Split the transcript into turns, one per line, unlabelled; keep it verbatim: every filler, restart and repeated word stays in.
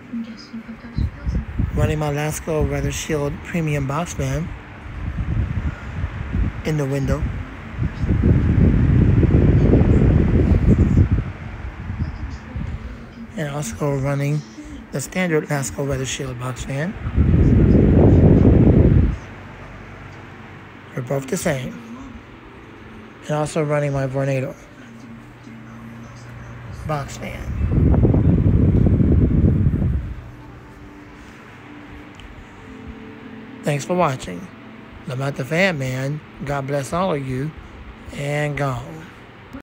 Running my Lasco Weather Shield Premium Box Fan in the window. And also running the standard Lasco Weather Shield box fan. They're both the same. And also running my Vornado box fan. Thanks for watching. I'm not the Fan Man. God bless all of you. And gone.